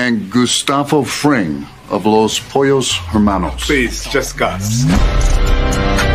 and Gustavo Fring of Los Pollos Hermanos. Please, just Gus.